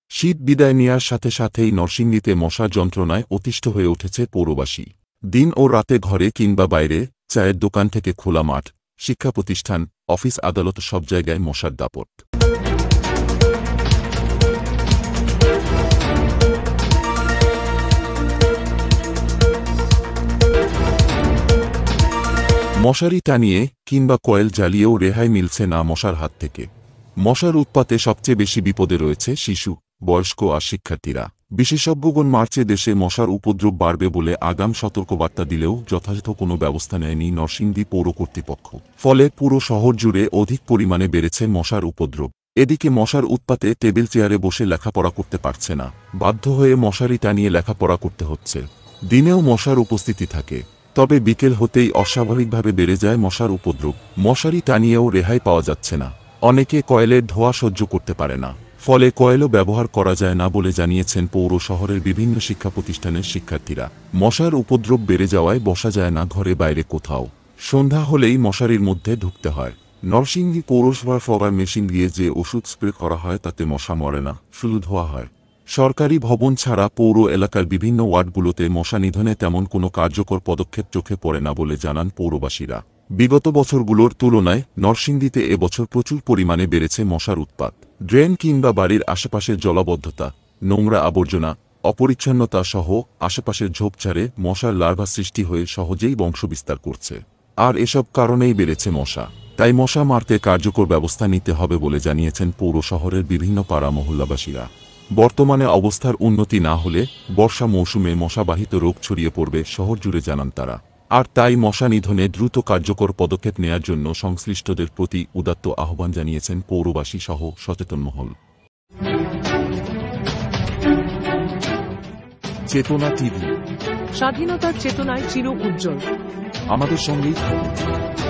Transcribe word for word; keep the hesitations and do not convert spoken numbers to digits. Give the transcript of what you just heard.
শীত বিদায় নেয়ার সাথে সাথেই নরসিংদীতে মশার যন্ত্রণায় অতিষ্ঠ হয়ে উঠেছে পৌরবাসী। দিন ও রাতে ঘরে কিংবা বাইরে, চায়ের দোকান থেকে খোলা মাঠ, শিক্ষা প্রতিষ্ঠান, অফিস আদালত সব জায়গায় মশার দাপট। মশারি টানিয়ে কিংবা কয়েল জ্বালিয়েও রেহাই মিলছে না মশার হাত থেকে। মশার উৎপাতে সবচেয়ে বেশি বিপদে রয়েছে শিশু, বয়স্ক আর শিক্ষার্থীরা। বিশেষজ্ঞগণ মার্চে দেশে মশার উপদ্রব বাড়বে বলে আগাম সতর্কবার্তা দিলেও যথাযথ কোনো ব্যবস্থা নেয়নি নরসিংদী পৌর কর্তৃপক্ষ। ফলে পুরো শহর জুড়ে অধিক পরিমাণে বেড়েছে মশার উপদ্রব। এদিকে মশার উৎপাতে টেবিল চেয়ারে বসে লেখাপড়া করতে পারছে না, বাধ্য হয়ে মশারি টানিয়ে লেখাপড়া করতে হচ্ছে। দিনেও মশার উপস্থিতি থাকে, তবে বিকেল হতেই অস্বাভাবিকভাবে বেড়ে যায় মশার উপদ্রব। মশারি টানিয়েও রেহাই পাওয়া যাচ্ছে না। অনেকে কয়েলের ধোঁয়া সহ্য করতে পারে না, ফলে কয়েলও ব্যবহার করা যায় না বলে জানিয়েছেন পৌর শহরের বিভিন্ন শিক্ষা প্রতিষ্ঠানের শিক্ষার্থীরা। মশার উপদ্রব বেড়ে যাওয়ায় বসা যায় না ঘরে বাইরে কোথাও। সন্ধ্যা হলেই মশারির মধ্যে ঢুকতে হয়। নরসিংদী পৌরসভার ফগার মেশিন দিয়ে যে ওষুধ স্প্রে করা হয় তাতে মশা মরে না, শুধু ধোয়া হয়। সরকারি ভবন ছাড়া পৌর এলাকার বিভিন্ন ওয়ার্ডগুলোতে মশা নিধনে তেমন কোনো কার্যকর পদক্ষেপ চোখে পড়ে না বলে জানান পৌরবাসীরা। বিগত বছরগুলোর তুলনায় নরসিংদীতে এবছর প্রচুর পরিমাণে বেড়েছে মশার উৎপাত। ড্রেন কিংবা বাড়ির আশেপাশের জলাবদ্ধতা, নোংরা আবর্জনা, অপরিচ্ছন্নতা সহ আশেপাশের ঝোপঝাড়ে মশার লার্ভা সৃষ্টি হয়ে সহজেই বংশবিস্তার করছে। আর এসব কারণেই বেড়েছে মশা। তাই মশা মারতে কার্যকর ব্যবস্থা নিতে হবে বলে জানিয়েছেন পৌর শহরের বিভিন্ন পাড়া মহল্লাবাসীরা। বর্তমানে অবস্থার উন্নতি না হলে বর্ষা মৌসুমে মশাবাহিত রোগ ছড়িয়ে পড়বে শহর জুড়ে জানান তারা। আর তাই মশা নিধনে দ্রুত কার্যকর পদক্ষেপ নেয়ার জন্য সংশ্লিষ্টদের প্রতি উদাত্ত আহ্বান জানিয়েছেন পৌরবাসী সহ সচেতন মহল। চেতনা টিভি, স্বাধীনতার চেতনায় চির উজ্জ্বল। আমাদের সঙ্গেই থাকুন।